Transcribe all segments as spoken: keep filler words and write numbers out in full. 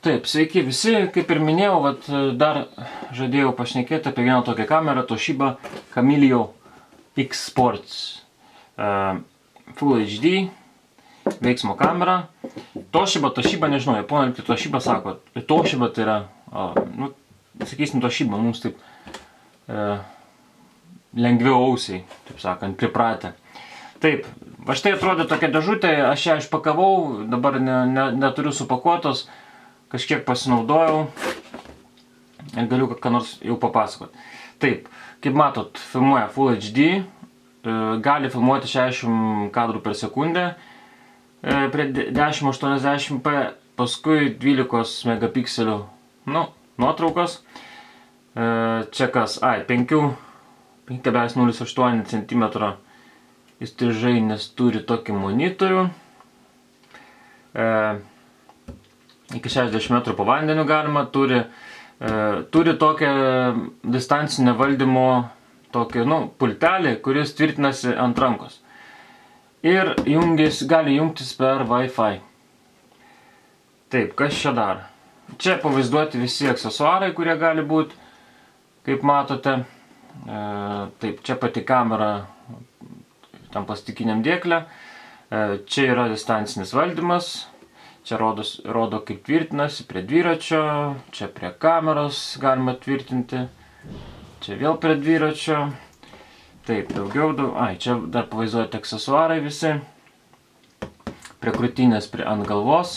Taip, sveiki visi, kaip ir minėjau, vat, dar žadėjau pašnekėti apie vieną tokią kamerą, Toshiba Camilio X Sports uh, Full H D veiksmo kamera. Toshiba, Toshiba, nežinau, japonai tai Toshiba sako, Toshiba tai yra, uh, nu, sakysim Toshiba, mums taip uh, lengviau ausiai, taip sakant, pripratę. Taip, va štai atrodė tokia dėžutė, aš ją išpakavau, dabar ne, ne, neturiu supakuotos, kažkiek pasinaudojau ir galiu ką nors jau papasakoti. Taip, kaip matot, filmuoja Full H D, gali filmuoti šešiasdešimt kadrų per sekundę prie dešimt aštuoniasdešimt p, paskui dvylikos megapikselių nu, nuotraukos. Čia kas, ai, penki kablelis nulis aštuoni centimetro įstrižainis turi tokį monitorių. E, iki šešiasdešimt metrų po vandeniu galima, turi, e, turi tokią distancinę valdymo tokį, nu, pultelį, kuris tvirtinasi ant rankos. Ir jungis, gali jungtis per Wi-Fi. Taip, kas čia dar? Čia pavaizduoti visi aksesuarai, kurie gali būti, kaip matote. E, taip, čia pati kamera tam plastikiniam dėklė. E, čia yra distancinis valdymas. Čia rodos, rodo, kaip tvirtinasi prie dviračio, čia prie kameros galima tvirtinti, čia vėl prie dviračio. Taip, daugiau, daug... ai, čia dar pavaizduoti aksesuarai visi, prie krūtinės, prie ant galvos.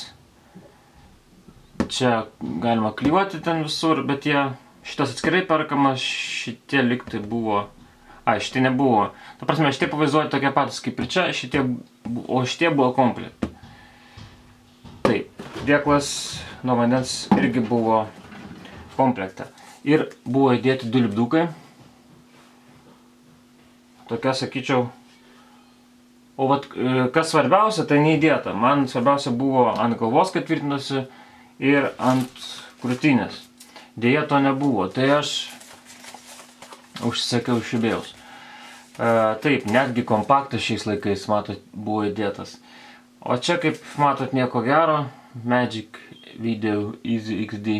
Čia galima klijuoti ten visur, bet jie, šitas atskirai perkamas, šitie liktai buvo, ai, šitie nebuvo. Ta prasme, šitie pavaizduoti tokie patys kaip ir čia, šitie, o šitie buvo komplekt. Taip, dėklas nuo vandens irgi buvo komplekte. Ir buvo įdėti du lipdukai. Tokia, sakyčiau, o vat, kas svarbiausia, tai neįdėta. Man svarbiausia buvo ant galvos, kad tvirtinosi, ir ant krūtinės. Deja, to nebuvo. Tai aš užsisakiau iš eBayaus. E, taip, netgi kompaktas šiais laikais, matot, buvo įdėtas. O čia, kaip matot, nieko gero, Magic Video Easy X D.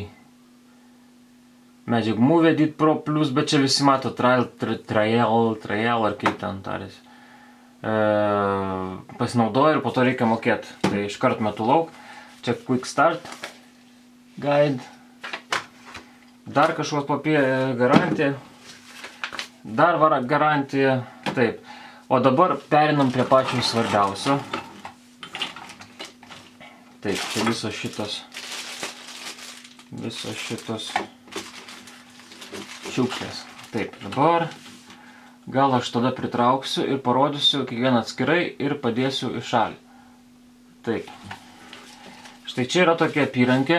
Magic Movie Edit Pro Plus, bet čia visi mato trial, trial, trial ar kaip ten tarėsi. E, pasinaudoju ir po to reikia mokėti. Tai iškart metu lauk. Čia Quick Start Guide. Dar kažkoks papie garantija. Dar vara garantija. Taip. O dabar perinam prie pačio svarbiausio. Taip, čia visos šitos, visos šitos šiukšlės. Taip, dabar gal aš tada pritrauksiu ir parodysiu kiekvieną atskirai ir padėsiu į šalį. Taip. Štai čia yra tokia apyrankė,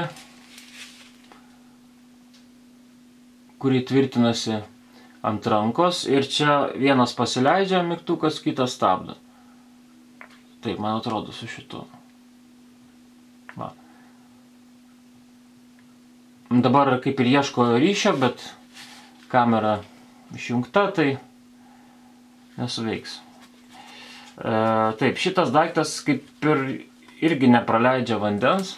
kuri tvirtinasi ant rankos ir čia vienas pasileidžia mygtukas, kitas stabdo. Taip, man atrodo su šitu. Va. Dabar kaip ir ieško ryšio, bet kamera išjungta, tai nesuveiks. E, taip, šitas daiktas kaip ir irgi nepraleidžia vandens.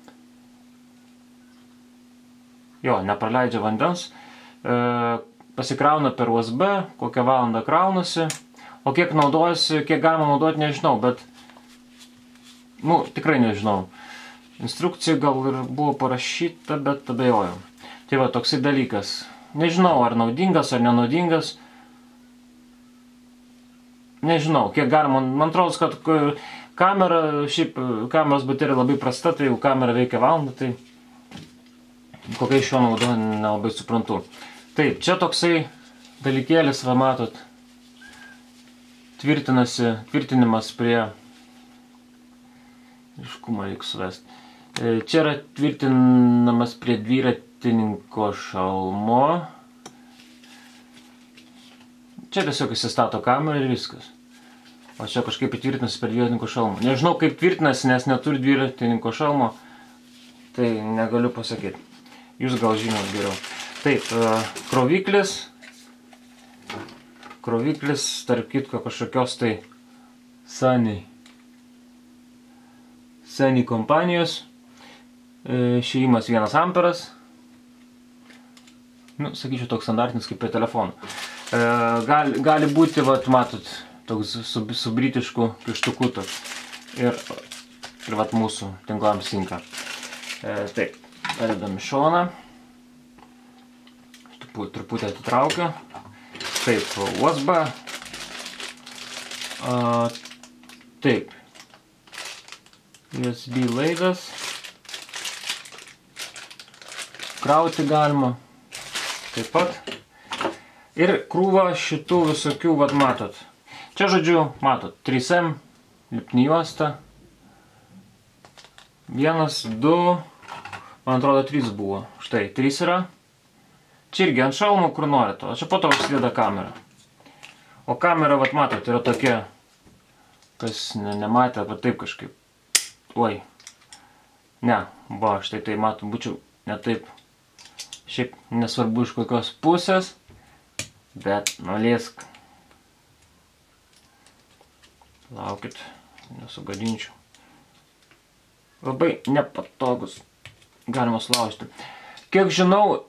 Jo, nepraleidžia vandens. E, pasikrauna per U S B, kokią valandą kraunasi. O kiek naudojasi, kiek galima naudoti, nežinau, bet nu, tikrai nežinau. Instrukcija gal ir buvo parašyta, bet abejojau. Tai va, toksai dalykas. Nežinau, ar naudingas, ar nenaudingas. Nežinau, kiek galima. Man atrodo, kad kamera, šiaip kameros baterija labai prasta, tai jau kamera veikia valandą, tai kokia iš jo nauda, nelabai suprantu. Taip, čia toksai dalykėlis, va matot, tvirtinasi, tvirtinimas prie, aiškumą reikia suvesti. Čia yra tvirtinamas prie dviratininko šalmo. Čia tiesiog įsistato kamerą ir viskas. O čia kažkaip įtvirtinasi prie dviratininko šalmo. Nežinau, kaip tvirtinasi, nes neturi dviratininko šalmo. Tai negaliu pasakyti. Jūs gal žinot geriau. Taip, kroviklis. Kroviklis, tarp kitko, kažkokios tai Sony. Sony kompanijos. Išėjimas vienas amperas. Nu, sakyčiau, toks standartinis kaip prie telefonų. Gali, gali būti, vat, matot, toks su, su britišku pieštuku toks. Ir, ir vat mūsų tinklams tinka. E, taip, padedam į šoną. Truputį atitraukiu. Taip, U S B. A, taip. U S B laidas. Krauti galima. Taip pat. Ir krūva šitų visokių, vad matot. Čia, žodžiu, matot, trys M, lipni juosta. Vienas, du, man atrodo, trys buvo. Štai, trys yra. Čia irgi ant šalmo, kur norite. O čia po to užsideda kamera. O kamera, vad matot, yra tokia, kas ne, nematė, bet taip kažkaip. Oi. Ne, va, štai tai matom, būčiau ne taip. Šiaip nesvarbu iš kokios pusės, bet nulėsk. Laukit, nesugadinčiau. Labai nepatogus. Galima sulaužti. Kiek žinau,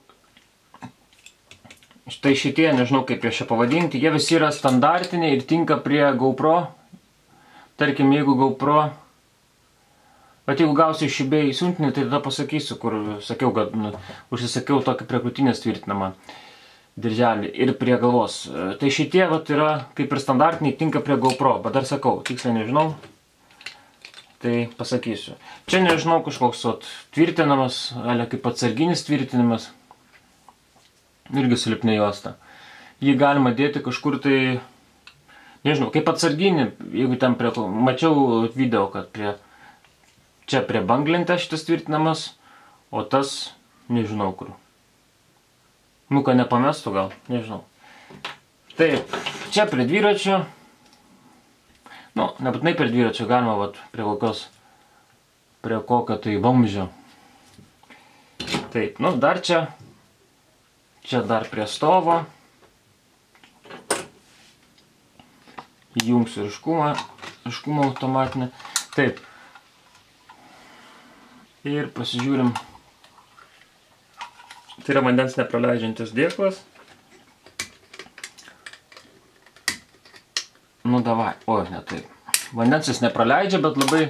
štai šitie, nežinau kaip jie čia pavadinti, jie visi yra standartiniai ir tinka prie GoPro. Tarkim, jeigu GoPro, bet jeigu gausiu iš eBay siuntinį, tai tada pasakysiu, kur sakiau, kad nu, užsisakiau tokį prie krūtinės tvirtinamą dirželį ir prie galvos. Tai šitie vat, yra kaip ir standartiniai, tinka prie GoPro, bet dar sakau, tiksliai nežinau, tai pasakysiu. Čia nežinau kažkoks vat, tvirtinamas, alia kaip atsarginis tvirtinimas, irgi su lipnia juosta. Jį galima dėti kažkur tai, nežinau, kaip atsarginį, jeigu ten prie, mačiau video, kad prie čia prie banglentę šitas tvirtinamas, o tas nežinau kur. Nu, ką nepamestų gal, nežinau. Taip, čia prie dviračio. Nu, nebūtinai prie dviračio, galima vat, prie kokios, prie kokio tai vamzdžio. Taip, nu, dar čia. Čia dar prie stovo. Įjungsiu ryškumą, ryškumą automatinę. Taip. Ir pasižiūrim. Tai yra vandens nepraleidžiantis dėklas. Nu davai, oi, ne taip. Vandens jis nepraleidžia, bet labai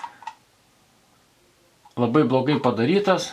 labai blogai padarytas.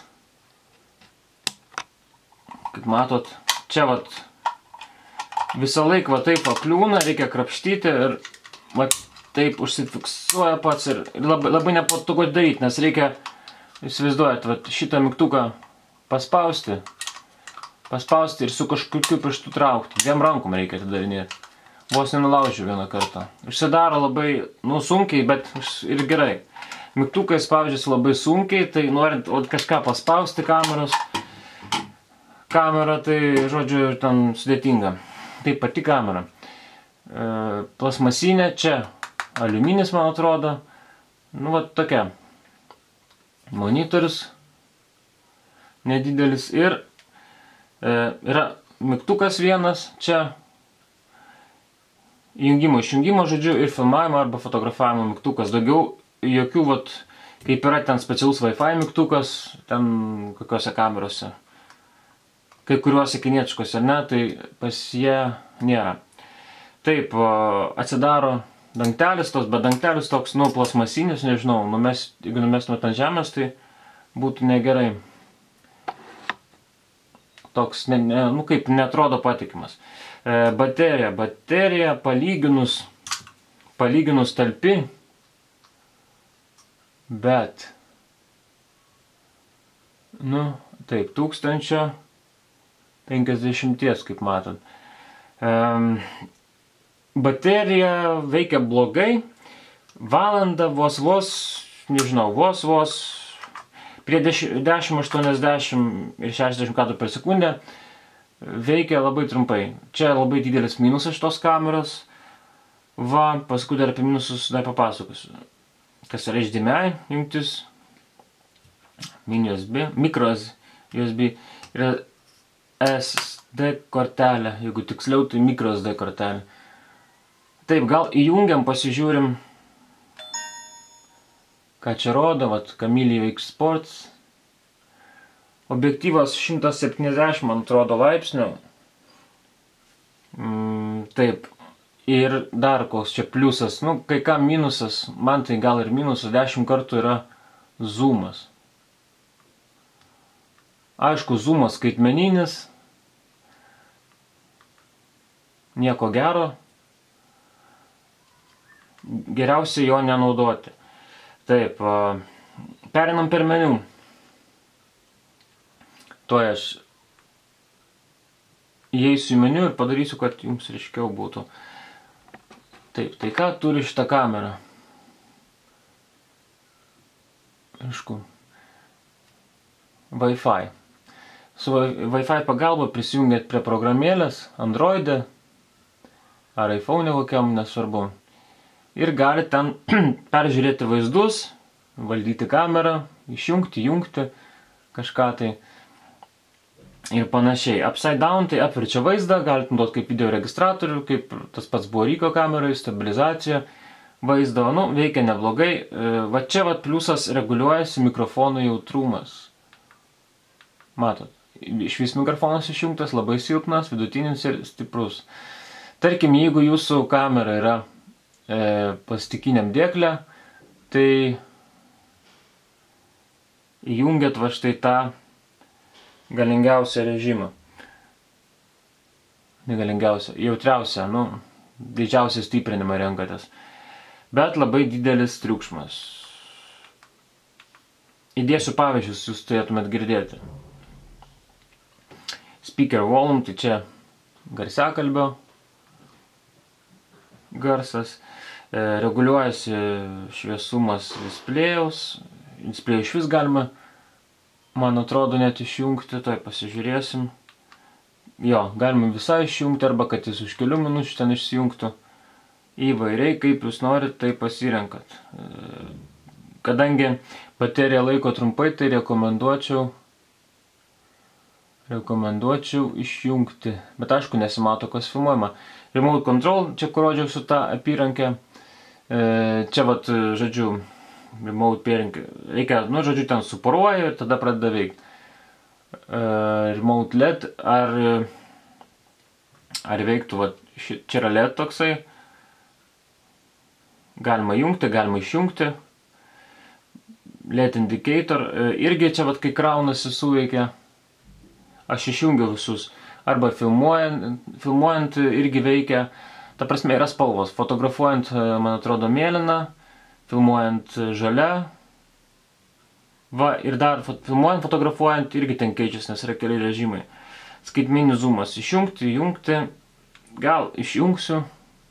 Kaip matot, čia vat visą laiką va taip pakliūna, reikia krapštyti ir va taip užsifiksuoja pats ir labai, labai nepatogu daryti, nes reikia, įsivaizduojat, vat šitą mygtuką paspausti, paspausti ir su kažkokiu pirštu traukti. Dviem rankom reikia atidarinėti. Vos nenulaužiu vieną kartą. Užsidaro labai, nu, sunkiai, bet ir gerai. Mygtukai spaudžiasi labai sunkiai, tai norint kažką paspausti kameros, kamera, tai, žodžiu, ten sudėtinga. Tai pati kamera. E, plasmasinė, čia aliuminis, man atrodo. Nu, va tokia. Monitorius nedidelis ir e, yra mygtukas vienas, čia įjungimo, išjungimo, žodžiu, ir filmavimo arba fotografavimo mygtukas. Daugiau jokių, vat, kaip yra ten specialus Wi-Fi mygtukas, ten kokiuose kamerose. Kai kuriuose kinietiškose, ne, tai pas jie nėra. Taip, atsidaro dangtelis tos, bet dangtelis toks, nu, plasmasinis, nežinau, numes, jeigu numestumėt ant žemės, tai būtų negerai. Toks, ne, ne, nu, kaip netrodo patikimas. E, baterija, baterija palyginus, palyginus talpi, bet, nu, taip, tūkstančio penkiasdešimties, kaip matot. E, baterija veikia blogai, valandą vos vos, nežinau, vos vos, prie dešimt aštuoniasdešimt ir šešiasdešimt kadrų per sekundę veikia labai trumpai. Čia labai didelis minusas šitos kameros. Va, paskui dar apie minusus dar papasakosiu. Kas yra H D M I jungtis, mini U S B, micro U S B, yra S D kortelė, jeigu tiksliau, tai micro S D kortelė. Taip, gal įjungiam, pasižiūrim, ką čia rodo, vat, Camilio X Sports, Objektyvas šimtas septyniasdešimt, man atrodo, laipsnių. Mm, taip. Ir dar koks čia pliusas, nu, kai kam minusas, man tai gal ir minusas, dešimt kartų yra zoomas. Aišku, zoomas skaitmeninis. Nieko gero. Geriausia jo nenaudoti. Taip, perinam per meniu. Tuoj aš įeisiu į meniu ir padarysiu, kad jums ryškiau būtų. Taip, tai ką turi šitą kamerą? Aišku. Wi-Fi. Su Wi-Fi pagalba prisijungiat prie programėlės, Android'e ar iPhone'e kokiam, nesvarbu. Ir galite ten peržiūrėti vaizdus, valdyti kamerą, išjungti, jungti kažką tai ir panašiai. Upside down tai apverčia vaizdą, galite naudoti kaip video registratorių, kaip tas pats buvo Ryko kamerai, stabilizacija vaizdo, nu, veikia neblogai. Va čia va pliusas reguliuojasi mikrofono jautrumas. Matot, išvis mikrofonas išjungtas, labai silpnas, vidutinis ir stiprus. Tarkim, jeigu jūsų kamera yra e, plastikiniam dėkle, tai įjungiat va štai tą galingiausią režimą. Negalingiausią, jautriausią, nu, didžiausią stiprinimą renkatės. Bet labai didelis triukšmas. Įdėsiu pavyzdžius, jūs turėtumėt girdėti. Speaker volume, tai čia garsiakalbio garsas. E, reguliuojasi šviesumas displėjaus. Displėjų iš vis galima, man atrodo, net išjungti, tai pasižiūrėsim. Jo, galima visai išjungti, arba kad jis už kelių minučių ten išsijungtų. Įvairiai, kaip jūs norit, tai pasirenkat. Kadangi baterija laiko trumpai, tai rekomenduočiau rekomenduočiau išjungti. Bet aišku, nesimato, kas filmuojama. Remote control, čia kur rodžiau su tą apyrankę. Čia vat, žodžiu, remote pairing. Reikia, nu, žodžiu, ten suporuoja ir tada pradeda veikti. Remote L E D, ar, ar veiktų, va, čia yra L E D toksai, galima jungti, galima išjungti, L E D indicator, irgi čia, va, kai kraunasi suveikia, aš išjungiu visus, arba filmuojant, filmuojant irgi veikia, ta prasme yra spalvos, fotografuojant, man atrodo, mėlyna, filmuojant žalia. Va, ir dar filmuojant, fotografuojant, irgi ten keičiasi, nes yra keli režimai. Skaitmeninis zoomas. Išjungti, jungti. Gal išjungsiu,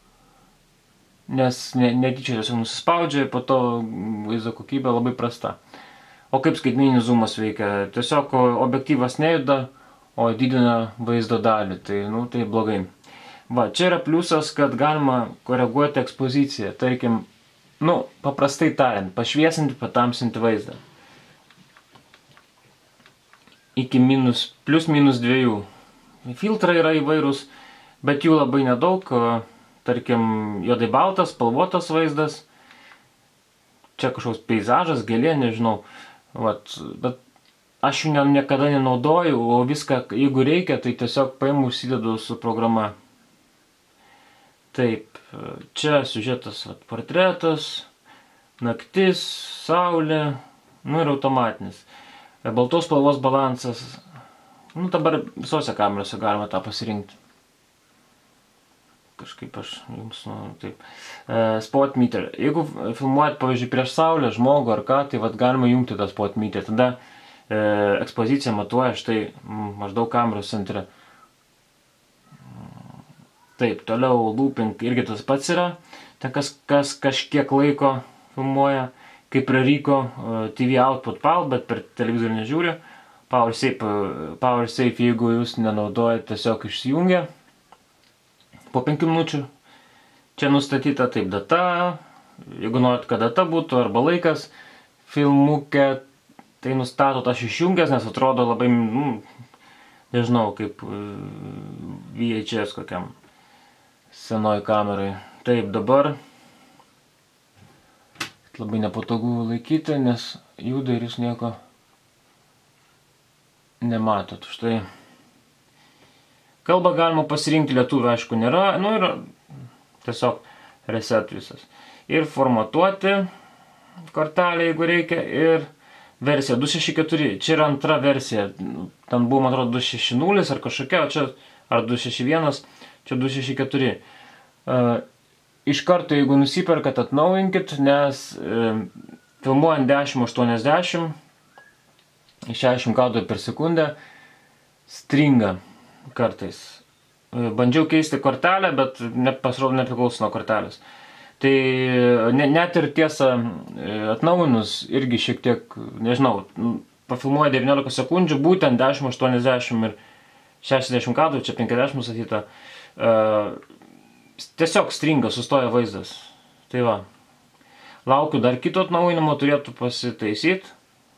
nes netyčia tiesiog nusispaudžia, po to vaizdo kokybė labai prasta. O kaip skaitmeninis zoomas veikia? Tiesiog objektyvas nejuda, o didina vaizdo dalį. Tai, nu, tai blogai. Va, čia yra pliusas, kad galima koreguoti ekspoziciją. Tarkim, nu, paprastai tariant, pašviesinti, patamsinti vaizdą. Iki minus, plus minus dviejų. Filtrai yra įvairūs, bet jų labai nedaug. Tarkim, juodai baltas, spalvotas vaizdas. Čia kažkoks peizažas, gėlė, nežinau. Vat, bet aš jų niekada nenaudoju, o viską, jeigu reikia, tai tiesiog paimu, užsidedu su programa. Taip, čia siužetas, vat, portretas, naktis, saulė, nu ir automatinis. Baltos spalvos balansas, nu dabar visose kamerose galima tą pasirinkti. Kažkaip aš jums, nu, taip. Spot meter. Jeigu filmuojat, pavyzdžiui, prieš saulę žmogų ar ką, tai vat galima jungti tą spot meter. Tada e, ekspoziciją matuoja štai maždaug kameros centre. Taip, toliau looping irgi tas pats yra. Ten kas, kas kažkiek laiko filmuoja. Kaip prie Ryko T V output pal, bet per televizorių nežiūri. Power Safe, Power Safe, jeigu jūs nenaudojate, tiesiog išsijungia. Po penkių minučių. Čia nustatyta taip data. Jeigu norit, kad data būtų, arba laikas filmuke, tai nustatot, aš išjungęs, nes atrodo labai, nu, nežinau, kaip V H S kokiam senoj kamerai. Taip, dabar labai nepatogu laikyti, nes juda ir jūs nieko nematot. Štai. Kalbą galima pasirinkti, lietuvių aišku nėra, nu ir tiesiog reset visas. Ir formatuoti kortelę, jeigu reikia, ir versija du šeši keturi, čia yra antra versija, ten buvo, man atrodo, du šeši nulis ar kažkokia, o čia, ar du šeši vienas, čia du šeši keturi. Uh, iš karto, jeigu nusiperkat, atnaujinkit, nes uh, filmuojant dešimt aštuoniasdešimt, šešiasdešimt kadrų per sekundę, stringa kartais. Bandžiau keisti kortelę, bet pasirodo nepriklauso nuo kortelės. Tai ne, net ir tiesa atnaujinus irgi šiek tiek, nežinau, pafilmuoja devyniolika sekundžių, būtent dešimt aštuoniasdešimt ir šešiasdešimt kadrų, čia penkiasdešimt nustatyta. Tiesiog stringa, sustoja vaizdas. Tai va. Laukiu dar kito atnaujinimo, turėtų pasitaisyti.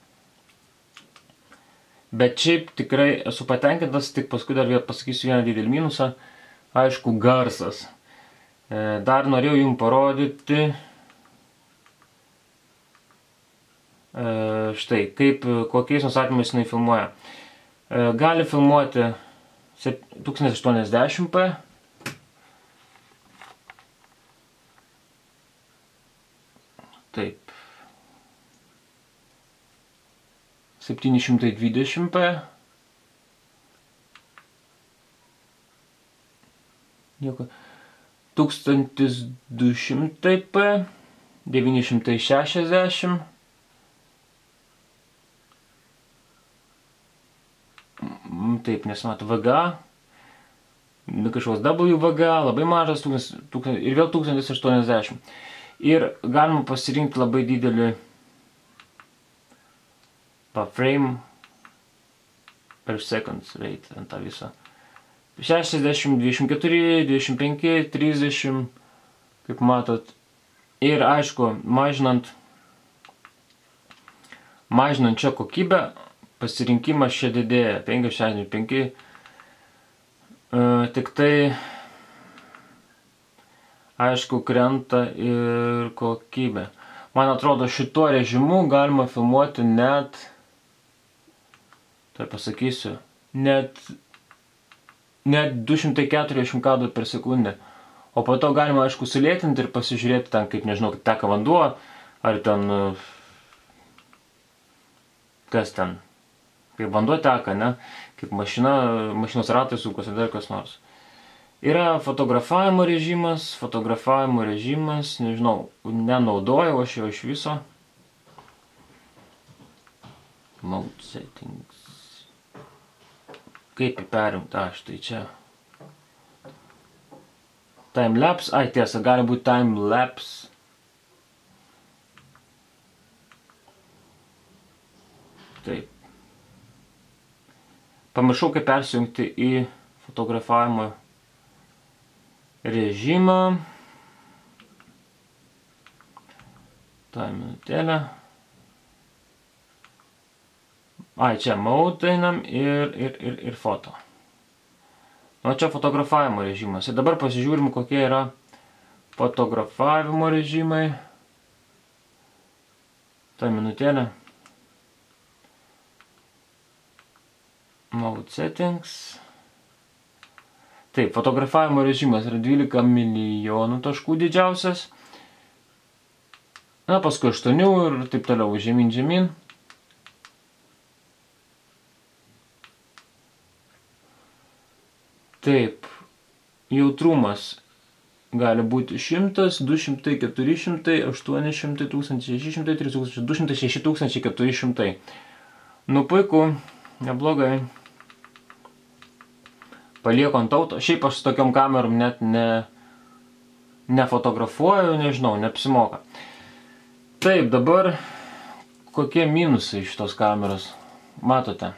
Bet šiaip tikrai esu patenkintas, tik paskui dar vėl pasakysiu vieną didelį minusą. Aišku, garsas. Dar norėjau jums parodyti štai, kaip, kokiais nustatymais jinai filmuoja. Gali filmuoti tūkstantis aštuoniasdešimt p. Taip. septyni šimtai dvidešimt p. Nieko. tūkstantis du šimtai p. devyni šimtai šešiasdešimt. Taip, nesimato V G A. Kažkoks W V G A, labai mažas, ir vėl tūkstantis aštuoniasdešimt. Ir galima pasirinkti labai didelį frame per seconds rate ant tą visą. šešiasdešimt, dvidešimt keturi, dvidešimt penki, trisdešimt, kaip matot. Ir aišku, mažinant, mažinant čia kokybę, pasirinkimas čia didėja. penki šešiasdešimt penki. Uh, tik tai, aišku, krenta ir kokybė. Man atrodo, šituo režimu galima filmuoti net, tai pasakysiu, net, net du šimtai keturiasdešimt kadrų per sekundę. O po to galima, aišku, sulėtinti ir pasižiūrėti ten, kaip, nežinau, kaip teka vanduo, ar ten, kas ten, kaip vanduo teka, ne, kaip mašina, mašinos ratai sukasi, dar kas nors. Yra fotografavimo režimas, fotografavimo režimas, nežinau, nenaudojau aš jo iš viso. Mode settings. Kaip įperimti, aš tai čia. Timelapse, ai tiesa, gali būti timelapse. Taip. Pamiršau, kaip persijungti į fotografavimo režimą. Tai minutėlę. Ai, čia mode einam ir, ir, ir, ir foto. O čia fotografavimo režimas. Ir dabar pasižiūrim, kokie yra fotografavimo režimai. Tai minutėlę. Mode settings. Taip, fotografavimo režimas yra dvylika milijonų taškų didžiausias. Na, paskui aštuoni ir taip toliau, žemyn, žemyn. Taip, jautrumas gali būti šimtas, du šimtai, keturi šimtai, aštuoni šimtai, tūkstantis šeši šimtai, trys tūkstančiai, du šimtai, šeši tūkstančiai, keturi šimtai. Nu, puiku, neblogai. Palieku ant auto. Šiaip aš su tokiom kamerom net ne, nefotografuoju, nežinau, neapsimoka. Taip, dabar kokie minusai šitos kameros. Matote?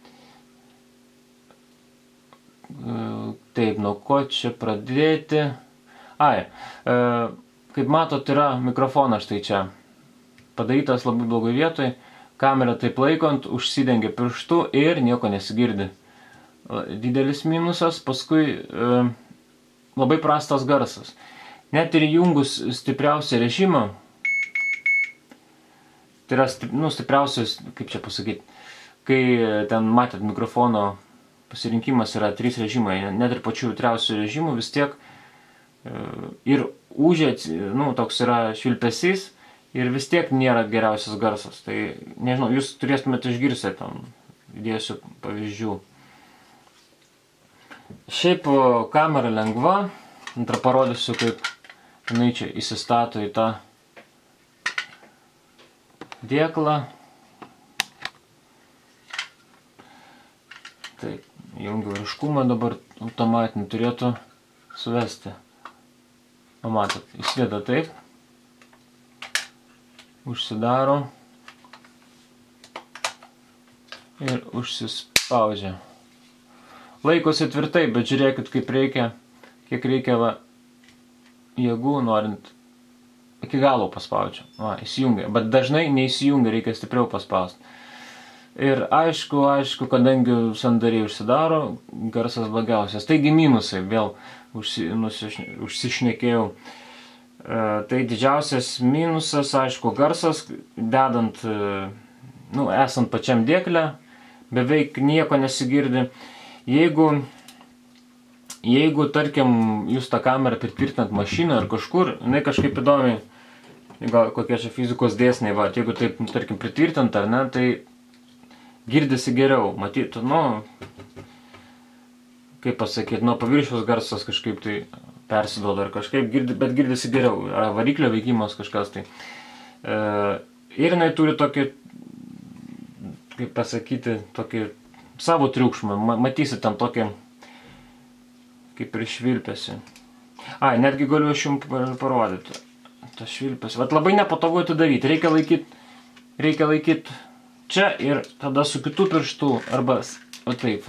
Taip, nuo ko čia pradėti? Ai, e, kaip matot, yra mikrofonas štai čia. Padarytas labai blogai vietoj. Kamera taip laikant, užsidengia pirštu ir nieko nesigirdi. Didelis minusas, paskui e, labai prastas garsas. Net ir įjungus stipriausią režimą, tai yra stip, nu, stipriausias, kaip čia pasakyti, kai ten matėt mikrofono pasirinkimas yra trys režimai, net ir pačių jautriausių režimų vis tiek ir ūžė, nu, toks yra švilpesys ir vis tiek nėra geriausias garsas. Tai, nežinau, jūs turėtumėte išgirsti, tam įdėsiu pavyzdžių. Šiaip kamera lengva, antrą parodysiu, kaip jinai čia įsistato į tą dėklą. Taip, jungiu ryškumą, dabar automatinį turėtų suvesti. O matot, įsideda taip, užsidaro ir užsispaudžia. Laikosi tvirtai, bet žiūrėkit, kaip reikia, kiek reikia va, jėgų, norint iki galo paspaudžia. Va, įsijungia, bet dažnai neįsijungia, reikia stipriau paspausti. Ir aišku, aišku, kadangi sandariai užsidaro, garsas blogiausias. Taigi minusai, vėl užsi, nusiš, užsišnekėjau. E, tai didžiausias minusas, aišku, garsas, dedant, e, nu, esant pačiam dėkle, beveik nieko nesigirdi. Jeigu, jeigu, tarkim, jūs tą kamerą pritvirtinat mašiną ar kažkur, jinai kažkaip įdomiai, gal kokie čia fizikos dėsniai, va, jeigu taip, tarkim, pritvirtint ar ne, tai girdisi geriau, matytų, nu, kaip pasakyti, nuo paviršiaus garsas kažkaip tai persiduoda ar kažkaip, girdi, bet girdisi geriau, ar variklio veikimas kažkas tai. E, ir jinai turi tokį, kaip pasakyti, tokį savo triukšmą, matysit ten tokį, kaip ir švilpėsi. Ai, netgi galiu aš jums parodyti, tas švilpėsi, bet labai nepatogu atidaryti, reikia laikyti, reikia laikyti čia ir tada su kitų pirštų, arba o taip.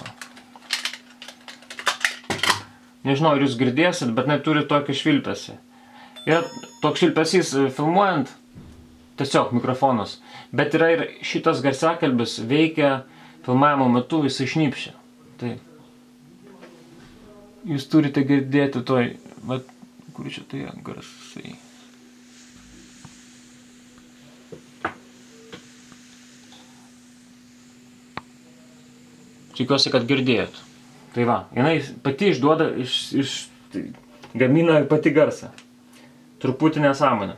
Nežinau, ar jūs girdėsit, bet neturi tokį švilpesį. Ir toks švilpesys filmuojant, tiesiog mikrofonas. Bet yra ir šitas garsiakalbis veikia filmavimo metu, jisai šnypščia. Tai jūs turite girdėti toj, vat, kur čia tai garsai. Tikiuosi, kad girdėjot. Tai va, jinai pati išduoda, iš, iš, tai, gamina pati garsą. Truputį nesąmonė.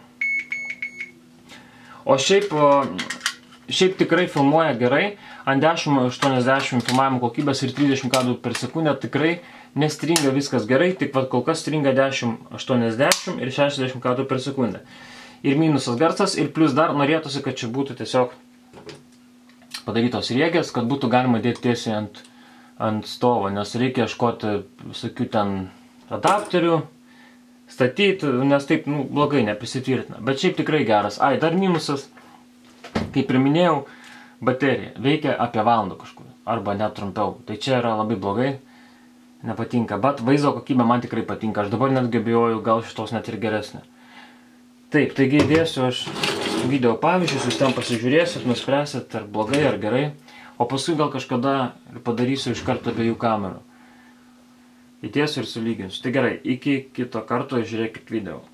O šiaip, šiaip tikrai filmuoja gerai, ant dešimt aštuoniasdešimt filmavimo kokybės ir trisdešimt kadrų per sekundę tikrai nestringa viskas gerai, tik vat kol kas stringa dešimt aštuoniasdešimt ir šešiasdešimt kadrų per sekundę. Ir minusas garsas, ir plus dar norėtųsi, kad čia būtų tiesiog padarytos riegės, kad būtų galima dėti tiesiai ant, ant stovo, nes reikia ieškoti visokių ten adapterių, statyti, nes taip, nu, blogai neprisitvirtina. Bet šiaip tikrai geras. Ai, dar minusas, kaip ir minėjau, baterija veikia apie valandą kažkur, arba net trumpiau. Tai čia yra labai blogai, nepatinka, bet vaizdo kokybė man tikrai patinka. Aš dabar netgi abejoju, gal šitos net ir geresnė. Taip, taigi įdėsiu aš video pavyzdžius, jūs ten pasižiūrėsit, nuspręsit, ar blogai, ar gerai, o paskui gal kažkada padarysiu iš karto abiejų kamerų. Įdėsiu ir sulyginsiu. Tai gerai, iki kito karto žiūrėkit video.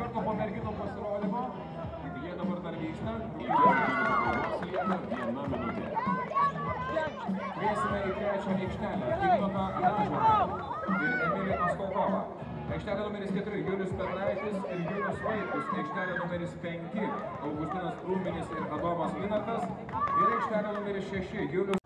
karto po merginų pasirodymo. Jie dabar dar vyksta. Rungtynės lieka viena minutė. Kviesime į trečią aikštelę Ignotą Ražą ir Emilį Askoltovą. Aikštelė numeris keturi Julius Petraitis ir Julius Vaitkus. Aikštelė numeris penki Augustinas Krūminis ir Adomas Minatas. Ir aikštelė numeris šeši Julius